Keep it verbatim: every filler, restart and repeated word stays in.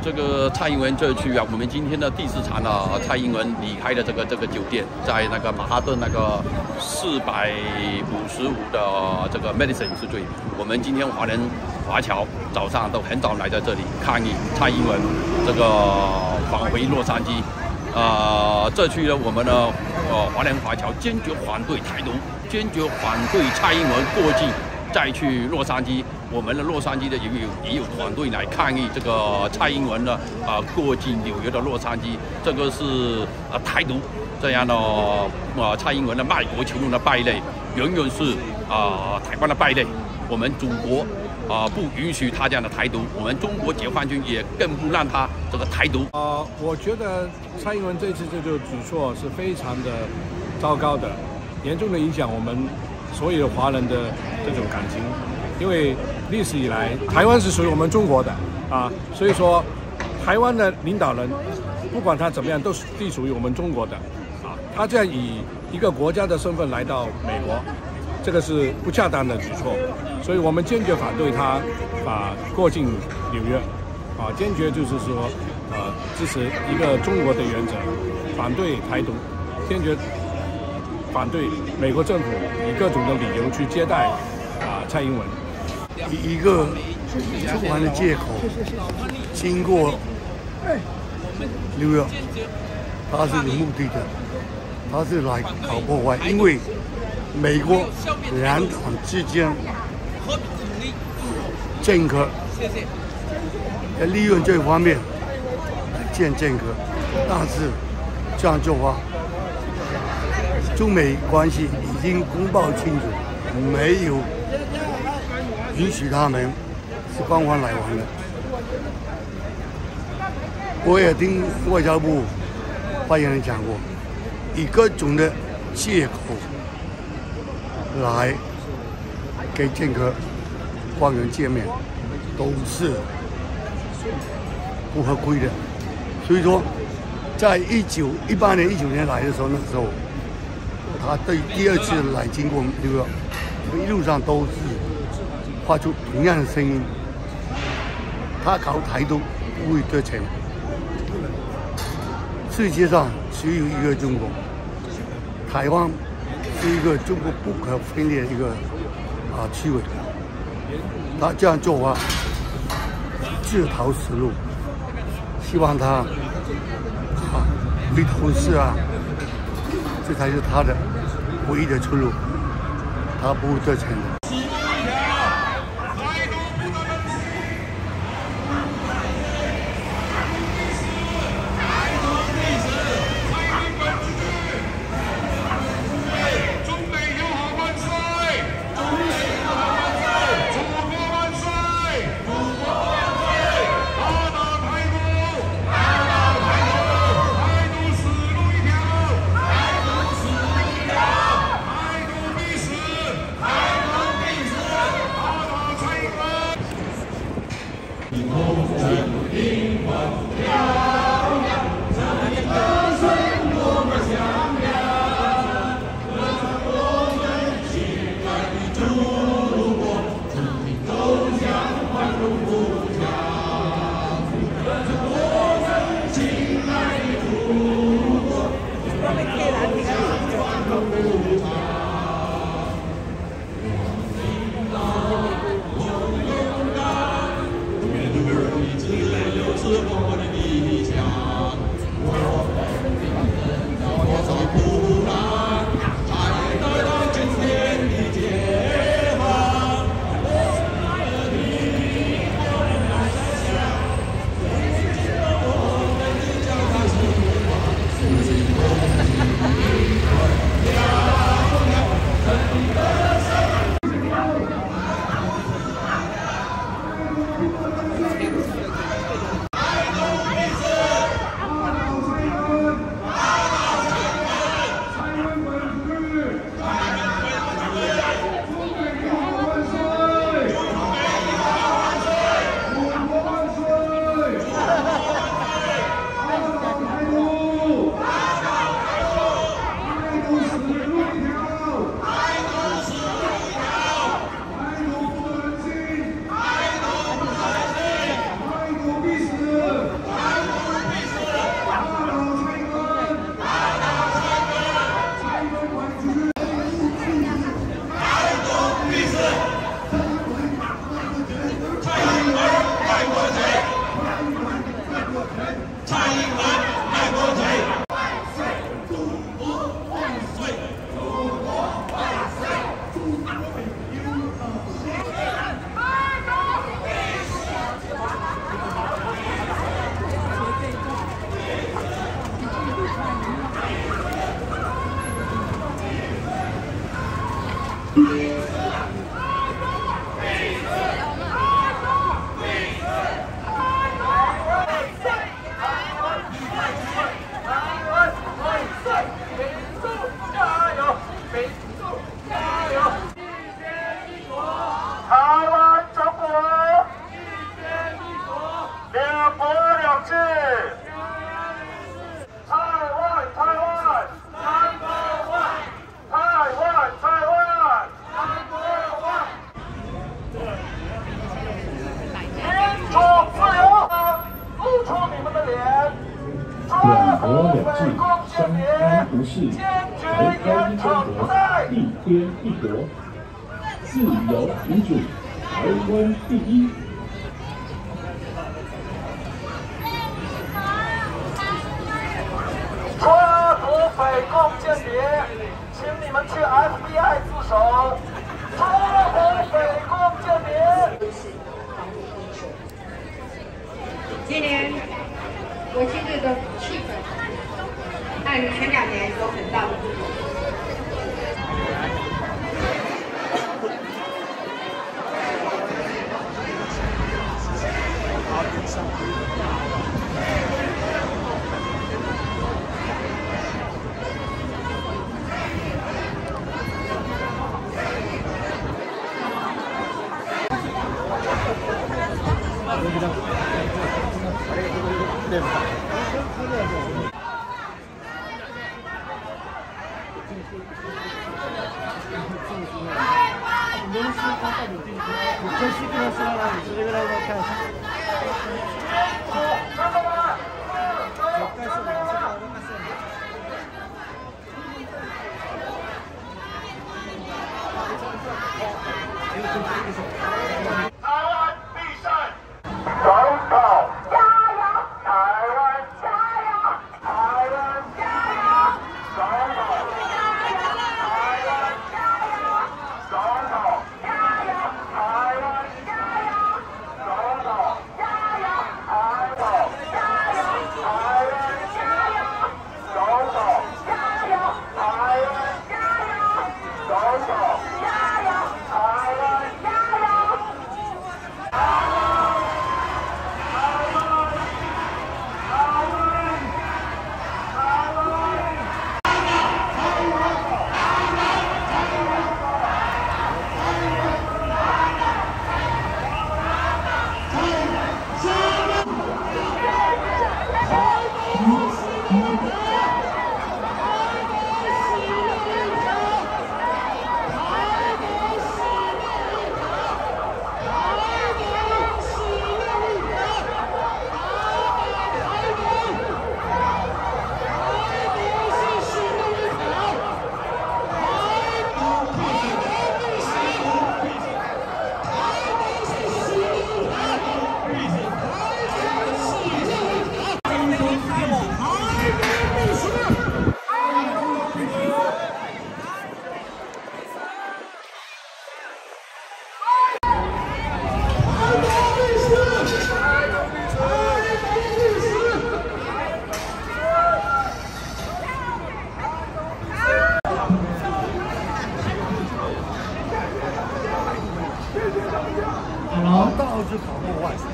这个蔡英文这区啊，我们今天的第四场啊，蔡英文离开的这个这个酒店，在那个马哈顿那个四百五十五的这个 Madison 是最。我们今天华人华侨早上都很早来在这里抗议蔡英文这个返回洛杉矶。呃，这区呢，我们的呃华人华侨坚决反对台独，坚决反对蔡英文过境再去洛杉矶。我们的洛杉矶的也有也有团队来抗议这个蔡英文呢啊、呃、过境纽约的洛杉矶，这个是啊、呃、台独这样的啊、呃、蔡英文的卖国求荣的败类，远远是啊、呃、台湾的败类。我们祖国啊、呃、不允许他这样的台独，我们中国解放军也更不让他这个台独。 啊、呃，我觉得蔡英文这次这个举措是非常的糟糕的，严重的影响我们所有华人的这种感情。因为历史以来，台湾是属于我们中国的啊，所以说台湾的领导人不管他怎么样，都是隶属于我们中国的啊。他这样以一个国家的身份来到美国，这个是不恰当的举措，所以我们坚决反对他啊过境纽约啊，坚决就是说呃支持一个中国的原则，反对台独，坚决反对美国政府以各种的理由去接待啊蔡英文。 以一个出玩的借口，经过纽约，他是有目的的，他是来搞破坏。因为美国两党之间间隔，在利用这方面来建间隔，但是这样做法，中美关系已经公报清楚，没有允许他们是官方来往的。我也听外交部发言人讲过，以各种的借口来给间隔官员见面，都是不合规的。所以说，在一九一八年、一九年来的时候，那时候他对第二次来经过纽约，一路上都是发出同样的声音，他搞台独不会得逞。世界上只有一个中国，台湾是一个中国不可分裂的一个啊区域。他这样做法自讨死路，希望他啊回头是岸，这才是他的唯一的出路，他不会得逞的。 两国两制，相安无事，台湾中国，一天一国，自由民主，台湾第一。 抓土匪共间谍，请你们去 F B I 自首。抓土匪共间谍。 今年国庆日的气氛和前两年有很大的不同。 到处跑户外。